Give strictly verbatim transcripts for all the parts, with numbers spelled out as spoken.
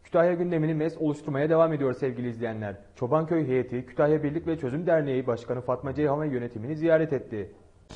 Kütahya gündemini mes oluşturmaya devam ediyor sevgili izleyenler. Çobanköy heyeti Kütahya Birlik ve Çözüm Derneği Başkanı Fatma Ceyhan ve yönetimini ziyaret etti.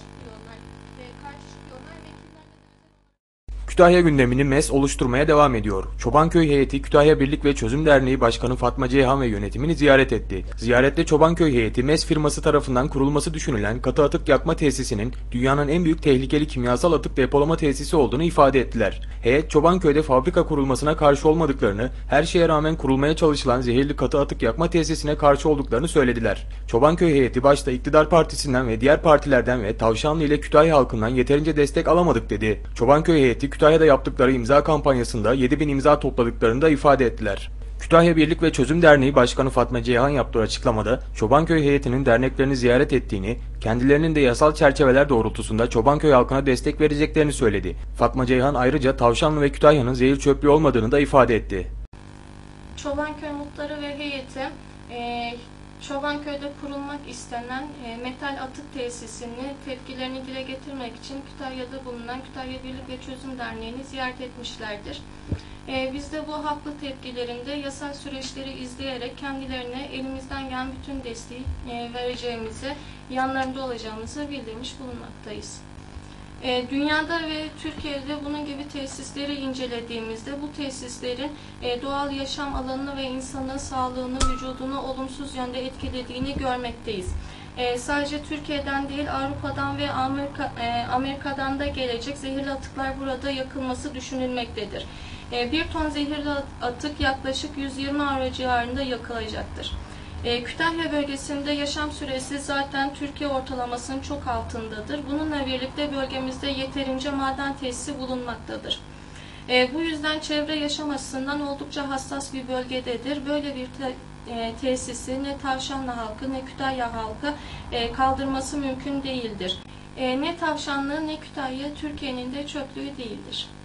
Kütahya gündemini mes oluşturmaya devam ediyor. Çobanköy heyeti Kütahya Birlik ve Çözüm Derneği Başkanı Fatma Ceyhan ve yönetimini ziyaret etti. Ziyarette Çobanköy heyeti mes firması tarafından kurulması düşünülen katı atık yakma tesisinin dünyanın en büyük tehlikeli kimyasal atık depolama tesisi olduğunu ifade ettiler. Heyet Çobanköy'de fabrika kurulmasına karşı olmadıklarını, her şeye rağmen kurulmaya çalışılan zehirli katı atık yakma tesisine karşı olduklarını söylediler. Çobanköy heyeti başta iktidar partisinden ve diğer partilerden ve Tavşanlı ile Kütahya halkından yeterince destek alamadık dedi. Çobanköy heyeti Kütahya'da yaptıkları imza kampanyasında yedi bin imza topladıklarını da ifade ettiler. Kütahya Birlik ve Çözüm Derneği Başkanı Fatma Ceyhan yaptığı açıklamada Çobanköy heyetinin derneklerini ziyaret ettiğini, kendilerinin de yasal çerçeveler doğrultusunda Çobanköy halkına destek vereceklerini söyledi. Fatma Ceyhan ayrıca Tavşanlı ve Kütahya'nın zehir çöplüğü olmadığını da ifade etti. Çobanköy muhtarı ve heyeti e, Çobanköy'de kurulmak istenen e, metal atık tesisini tepkilerini dile getirmek için Kütahya'da bulunan Kütahya Birlik ve Çözüm Derneği'ni ziyaret etmişlerdir. E, biz de bu haklı tepkilerinde yasal süreçleri izleyerek kendilerine elimizden gelen bütün desteği e, vereceğimizi, yanlarında olacağımızı bildirmiş bulunmaktayız. E, dünyada ve Türkiye'de bunun gibi tesisleri incelediğimizde bu tesislerin e, doğal yaşam alanını ve insanın sağlığını, vücudunu olumsuz yönde etkilediğini görmekteyiz. E, sadece Türkiye'den değil Avrupa'dan ve Amerika, e, Amerika'dan da gelecek zehirli atıklar burada yakılması düşünülmektedir. E, bir ton zehirli atık yaklaşık yüz yirmi avro civarında yakılacaktır. E, Kütahya bölgesinde yaşam süresi zaten Türkiye ortalamasının çok altındadır. Bununla birlikte bölgemizde yeterince maden tesisi bulunmaktadır. E, bu yüzden çevre yaşam açısından oldukça hassas bir bölgededir. Böyle bir te e, tesisi ne Tavşanlı halkı ne Kütahya halkı e, kaldırması mümkün değildir. E, ne Tavşanlı ne Kütahya Türkiye'nin de çöplüğü değildir.